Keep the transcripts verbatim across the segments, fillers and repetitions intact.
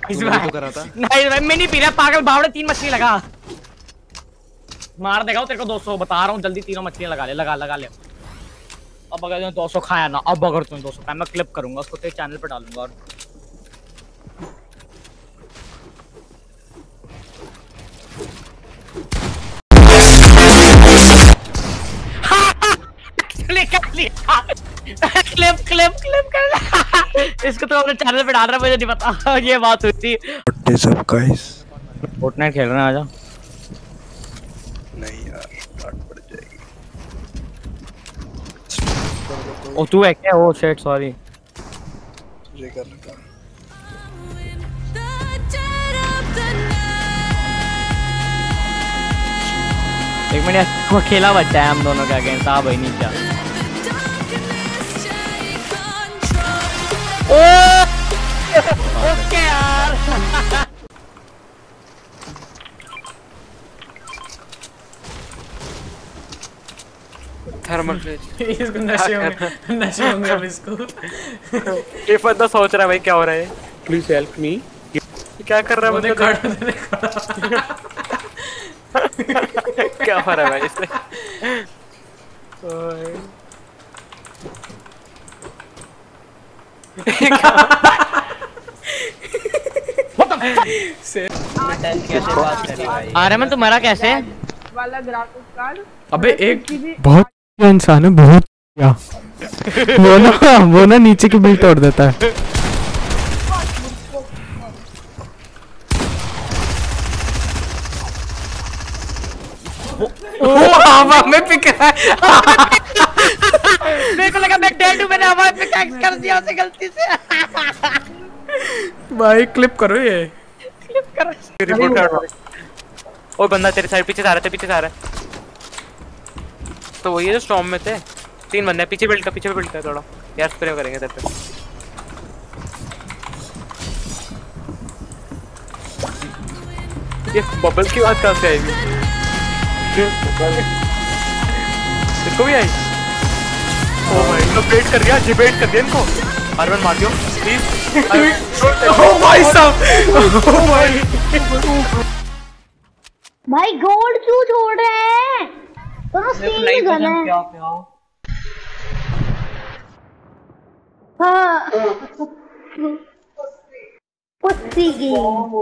तो करा था। नहीं भाई मैं नहीं पी रहा पागल बावड़े, तीन मछली लगा मार देगा तेरे को दो सौ बता रहा हूँ, जल्दी तीनों मछलियां लगा ले लगा लगा ले। अब अगर दो सौ खाया ना, अब अगर तूने दो सौ खाया मैं क्लिप करूंगा उसको तेरे चैनल पे डालूंगा। और क्लिप क्लिप क्लिप कर इसको तो अपने चैनल पे डाल रहा, मुझे नहीं पता ये बात हुई थी। What is up guys? Fortnite खेल रहे हैं, आजा। नहीं यार डांट पड़ जाएगी। ओ तू है क्या? Oh shit sorry. तुझे कर रखा एक मिनट, वो खेला बच्चा है हम दोनों का अगेंस्ट। हाँ भाई नीचा ओ ओके यार थर्मल फ्रिज इसको नशे होंगे, नशे होंगे अब इसको। ये बंदा सोच रहा है भाई क्या हो रहा है, प्लीज हेल्प मी। क्या कर रहा है बंदा? क्या हो रहा है भाई इससे? अरे मैं तुम्हारा कैसे वाला ग्राफिक्स कार्ड। अबे एक बहुत इंसान है, बहुत क्या वो ना वो ना नीचे की बिल्ड तोड़ देता है। ओ हवा में पिक रहा है। मेरे को लगा मैं डेड हूं, मैंने हवा में पिकैक्स कर दिया उसे गलती से। भाई क्लिप करो ये, क्लिप करो। रिपोर्ट कर। ओ बंदा तेरे साइड पीछे से आ रहा है, पीछे से आ रहा है। तो वही है जो स्टॉर्म में थे, तीन बंदे पीछे बिल्ड का, पीछे बिल्ड का थोड़ा यार स्प्रे करेंगे तेरे पे। ये बबल्स की बात कहां से आई? इसको भी आई? ओ भाई तो वेट कर दिया, डिबेट कर दिया इनको। अरवन मार दियो प्लीज। ओ भाई साहब, ओ भाई भाई गोल्ड क्यों छोड़ रहे हैं? दोनों सेम गन है। हाँ पुस्सी गेम।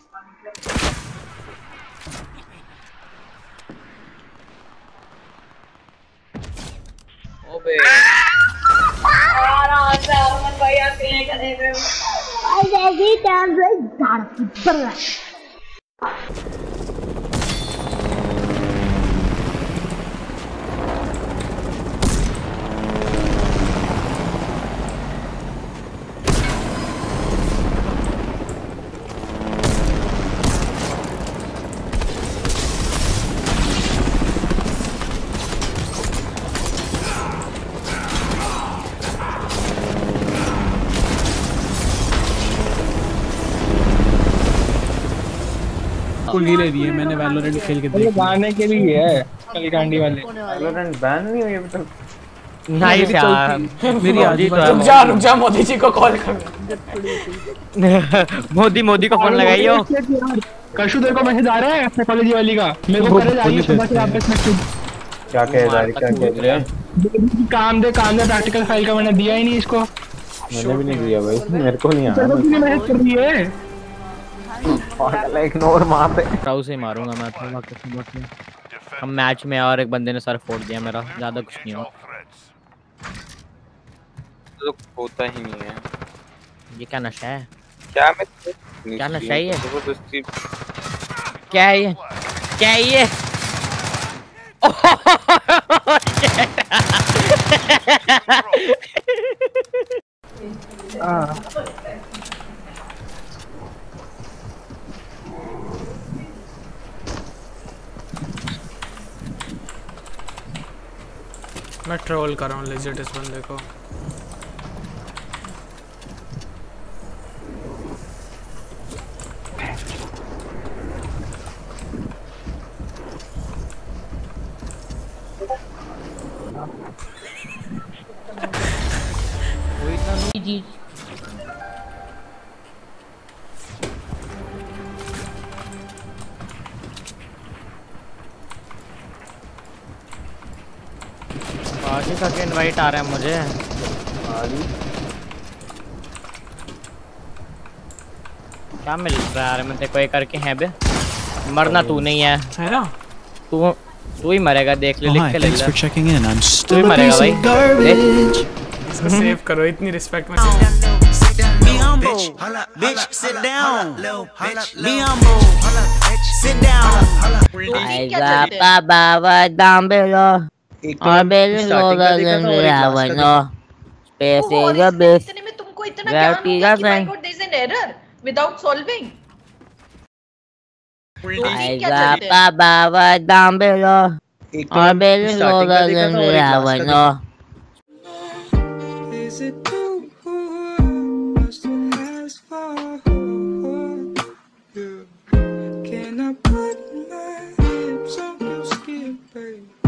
ओबे आराम से अरमान भाई अकेले करेंगे। आज ऐसी टाइम से झाड़ पर रहा। कुल ले दिए मैंने वैलोरेंट खेल के देख गाने के लिए है कलिकांडी वाले। वैलोरेंट बैन नहीं हुई अभी तक। नाइस यार मेरी आजी तो रुक जा रुक जा, मोदी जी को कॉल कर। मोदी मोदी को फोन लगाइयो। कशु तेरे को मैसेज आ रहा है साइकोलॉजी वाली का? मेरे को करे जाइए सुबह से वापस मैसेज। क्या कह रहा है, क्या कह रहा है? काम दे काम दे, प्रैक्टिकल फाइल का मैंने दिया ही नहीं इसको। मैंने भी नहीं दिया भाई, मेरे को नहीं आया। तूने मैसेज कर दिए है। पागल इग्नोर मार दे। टाउ से मारूंगा मैं थोड़ा किस्म में। हम मैच में और एक बंदे ने सर फोड़ दिया मेरा, ज्यादा कुछ नहीं हुआ। तो होता ही नहीं है। ये क्या नशा है? क्या मैं क्या नशा है ये? जबरदस्ती क्या है ये? क्या है ये? मैं ट्रोल कर रहा हूँ लेजिट इस बंदे को। आगे का के इनवाइट आ रहा है मुझे। क्या मिल रहा है यार मैं देखो ये करके हैं बे। मरना तू नहीं है है ना? तू तू ही मरेगा देख ले Oh, लिख hi, के ले thanks ले for checking in. I'm तू still ही a मरेगा piece भाई of garbage. इसको सेव करो इतनी रिस्पेक्ट में। Be humble, bitch. Sit down, be humble. Sit down. आएगा बाबा दाम बेलो और बेलो गगन रावणो स्पेस इज अ बेस इतने में तुमको इतना Gravity ज्ञान हो गया कि doesn't- my God, there is an error without solving. आएगा बाबा दाम बेलो और बेलो गगन रावणो Is it too much to ask for? Yeah. Can I put my lips on your skin, babe?